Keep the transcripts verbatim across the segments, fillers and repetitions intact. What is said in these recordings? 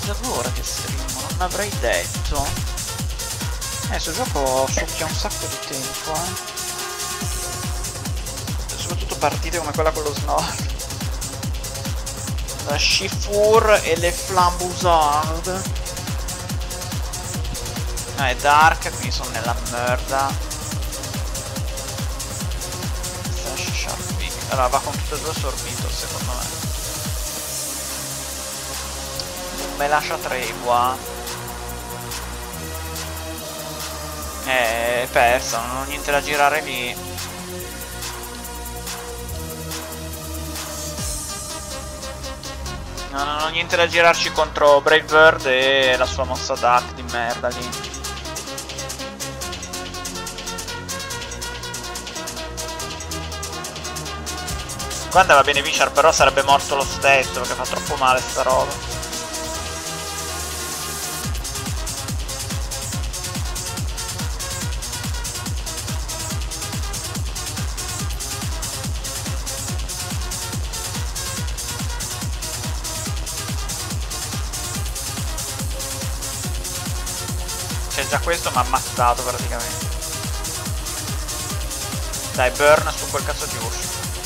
ora che streamo, non avrei detto. Eh, sto gioco succhia un sacco di tempo, eh. Soprattutto partite come quella con lo Snork. La Shifour e le Flambusard. Ah, è Dark, quindi sono nella merda. Slash Sharpie. Allora va con tutte e due sorbito, secondo me. Non me lascia tregua. Eh, è persa, non ho niente da girare lì. No, non ho niente da girarci contro Brave Bird e la sua mossa Duck di merda lì. Qua andava bene Vishar, però sarebbe morto lo stesso perché fa troppo male sta roba. C'è già questo, mi ha ammazzato praticamente. Dai, burn su quel cazzo di uscio.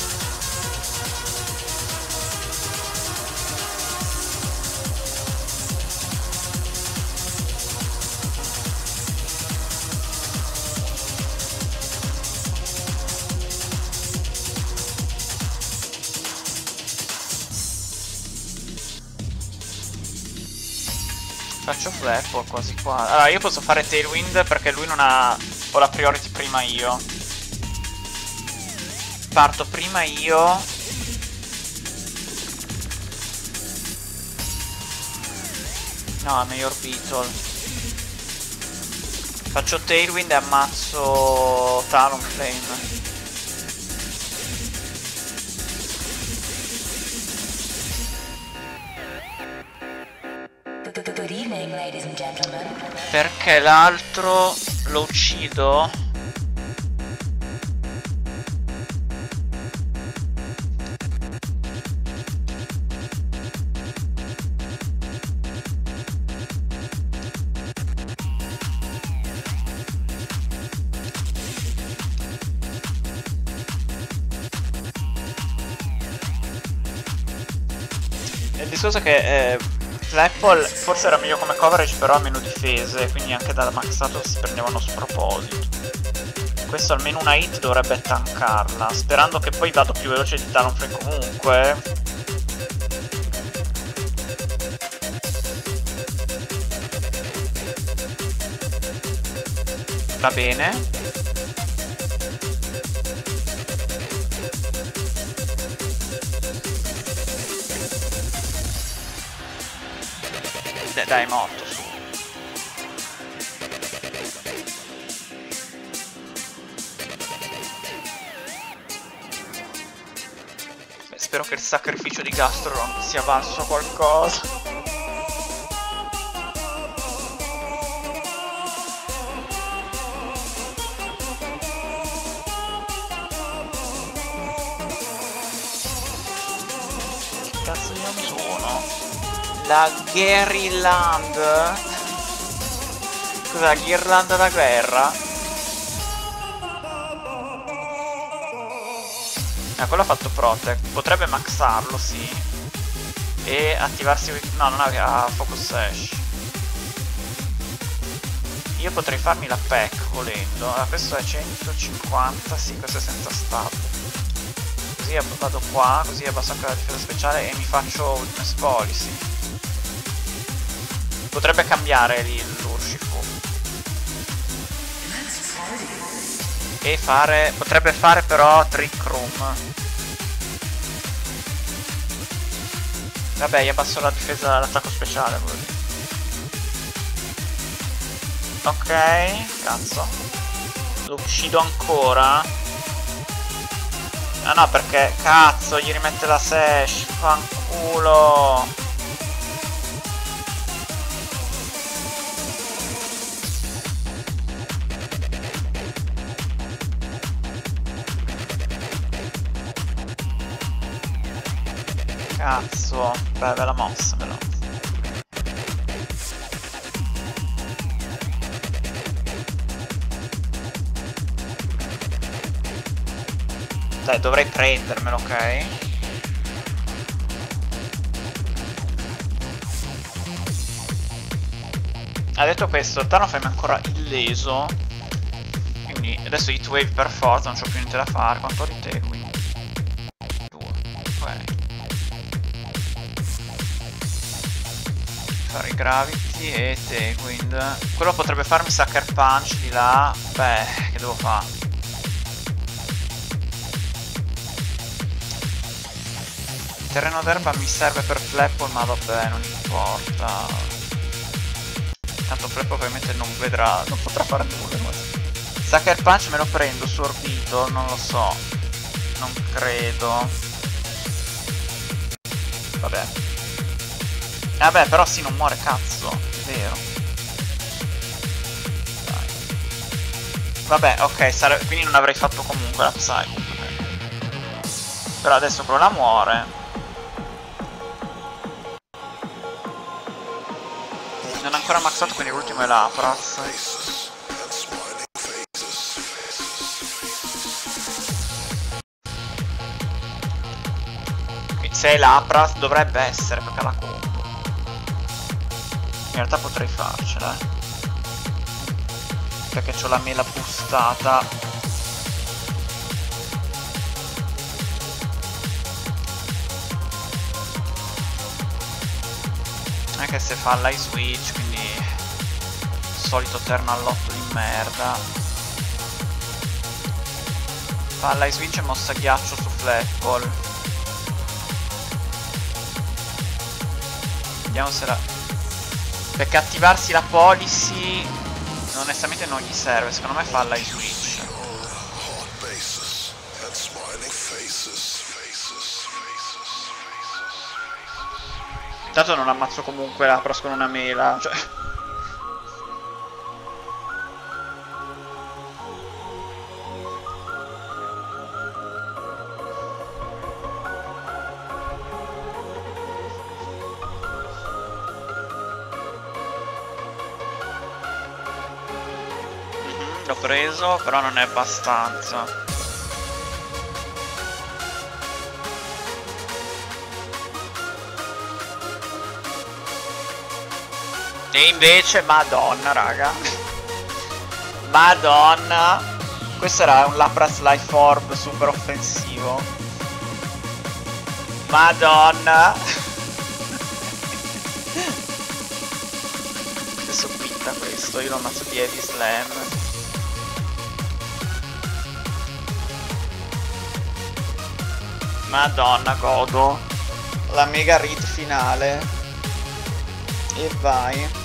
Faccio flap quasi qua. Allora io posso fare Tailwind perché lui non ha... Ho la priority prima io. Parto prima io. No, Mayor Beetle. Faccio Tailwind e ammazzo Talonflame. Perché l'altro lo uccido. Il discorso è che eh, l'Apple forse era meglio come coverage, però ha meno difese, quindi anche dal maxato si prendevano sproposito. Questo almeno una hit dovrebbe tankarla, sperando che poi vado più veloce di Talonflame comunque. Va bene. Dai, morto su. Beh, spero che il sacrificio di Gastrodon sia valso a qualcosa. Che cazzo io sono? La Ghirland. Cos'è la ghirlanda da guerra? Ah, quello ha fatto protect. Potrebbe maxarlo, sì. E attivarsi... No, non aveva focus sash. Io potrei farmi la pack volendo. Ah, questo è centocinquanta. Sì, questo è senza stab. Così vado qua, così abbasso anche la difesa speciale e mi faccio Witness Policy. Potrebbe cambiare lì l'Urshifu. E fare... Potrebbe fare però Trick Room. Vabbè, io abbasso la difesa, l'attacco speciale. Ok, cazzo. Lo uccido ancora. Ah no, perché cazzo, gli rimette la sash. Fanculo. Cazzo, beh, bella mossa, bella mossa. Dai, dovrei prendermelo, ok? Ha detto questo, Talonflame è ancora illeso. Quindi adesso Heatwave per forza, non c'ho più niente da fare. Quanto ho di te, quindi? Due, ok. Fare i Gravity e Tailwind. Quello potrebbe farmi Sucker Punch di là. Beh, che devo fare? Terreno d'erba mi serve per Flapple, ma vabbè, non importa. Tanto Flapple ovviamente non vedrà, non potrà fare nulla. Sucker Punch me lo prendo su Orbitor, non lo so. Non credo. Vabbè. Vabbè, però sì, non muore, cazzo. È vero. Dai. Vabbè, ok, sare... quindi non avrei fatto comunque la Psycho. Però adesso quello la muore. Non è ancora maxato, quindi l'ultimo è l'Apras. Se è l'Apras dovrebbe essere, perché la combo. In realtà potrei farcela, eh. Perché c'ho la mela boostata. Anche se fa l'Ice Switch, quindi solito turno all'otto di merda. Fa l'Ice Switch e mossa ghiaccio su Flapple. Vediamo se la... Perché attivarsi la policy onestamente non gli serve, secondo me fa l'Ice Switch. Intanto non ammazzo comunque l'Apras con una mela, cioè... Mm-hmm, l'ho preso, però non è abbastanza. E invece, madonna, raga. Madonna. Questo era un Lapras Life Orb super offensivo. Madonna. Adesso quitta questo, io lo ammazzo di Heavy Slam. Madonna, godo la mega read finale. E vai.